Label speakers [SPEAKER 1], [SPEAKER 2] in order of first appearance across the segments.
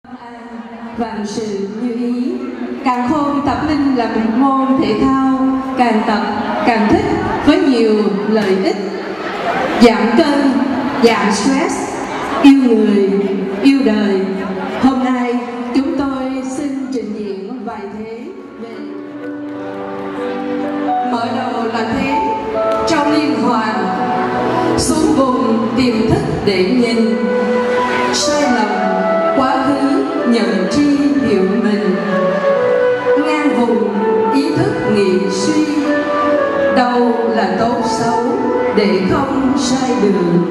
[SPEAKER 1] Vạn sự như ý. Càng khôn tập linh là một môn thể thao, càng tập càng thích với nhiều lợi ích: giảm cân, giảm stress, yêu người, yêu đời. Hôm nay chúng tôi xin trình diễn vài thế về mở đầu là thế trong liên hoàn, xuống vùng tiềm thức để nhìn sai lầm quá khứ, nhận tri hiểu mình, ngang vùng ý thức nghĩ suy, đâu là tốt xấu để không sai đường.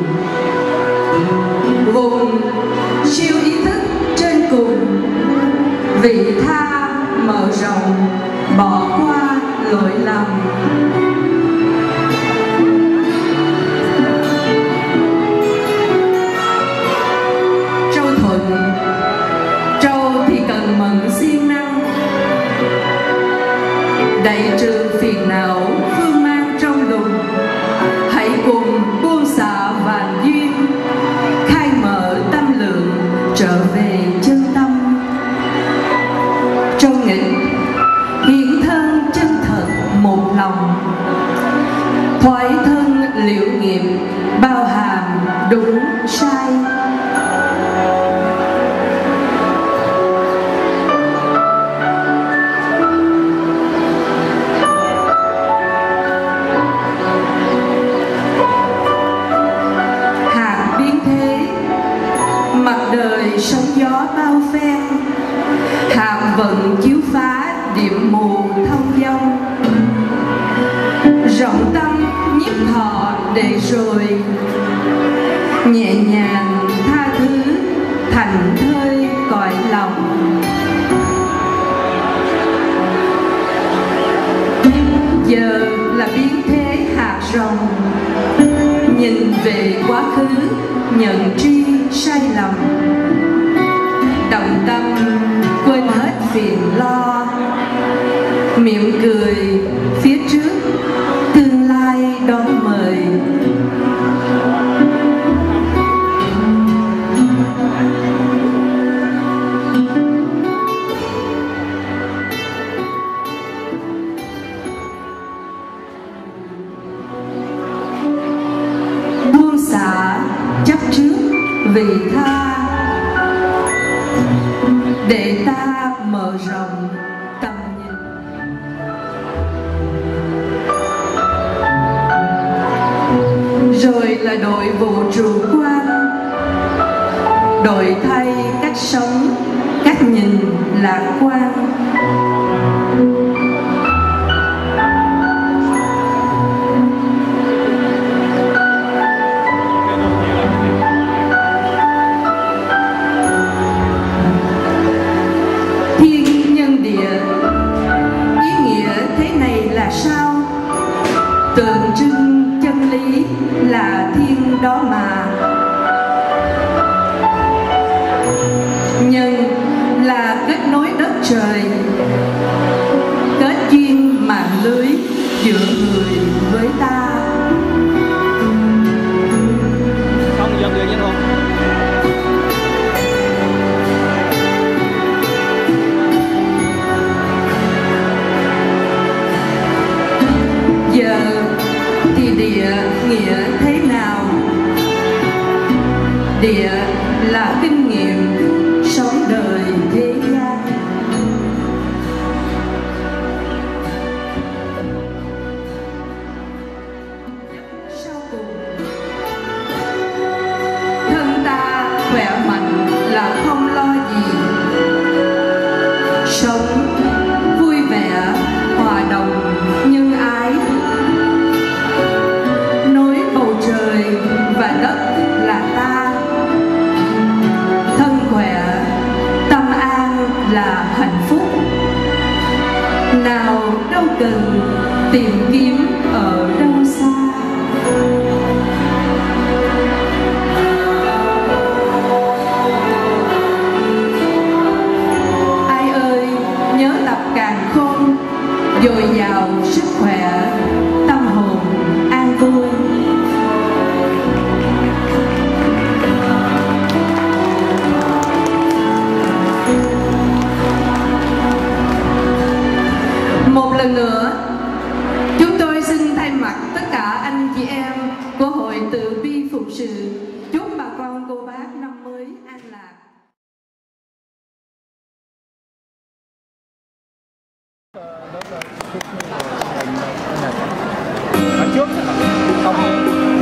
[SPEAKER 1] Vùng siêu ý thức trên cùng, vị tha mở rộng, bỏ qua lỗi lầm. Đầy trừ phiền não phương mang trong lòng, hãy cùng buông xả vạn duyên, khai mở tâm lượng trở về chân tâm. Trong nghịch hiện thân chân thật một lòng, thoái thân liệu nghiệm bao hàm đúng sai. Sóng gió bao phen, hàm vận chiếu phá điểm mù thông dong. Rộng tâm nhiếp thọ để rồi, nhẹ nhàng tha thứ thành thơi cõi lòng. Giờ là biến thế hạt rồng, nhìn về quá khứ nhận tri sai lầm. Động tâm quên hết phiền lo, mỉm cười phía trước tương lai đón mời. Buông xả chấp trước vị tha, để ta mở rộng tầm nhìn. Rồi là đội vụ trụ quan, đổi thay cách sống, cách nhìn lạc quan. Tượng trưng chân lý là thiên đó mà, nhân là kết nối đất trời, kết duyên mạng lưới giữa người với ta.
[SPEAKER 2] Không dần người nhân hồn.
[SPEAKER 1] Giờ thì địa nghĩa thế nào? Địa là kinh nghiệm sống đời thế gian. Sau cùng, thân ta khỏe mạnh là không lo gì, sống vui vẻ hòa đồng nhân ái. Nối bầu trời và đất là ta, thân khỏe tâm an là hạnh phúc. Nào đâu cần tìm kiếm ở đâu xa. Ai ơi nhớ tập càn khôn, dồi dào sức khỏe, tâm hồn an vui. lần nữa, chúng tôi xin thay mặt tất cả anh chị em của hội Từ Bi Phụng Sự chúc bà con cô bác năm mới an lạc.
[SPEAKER 2] Ở trước không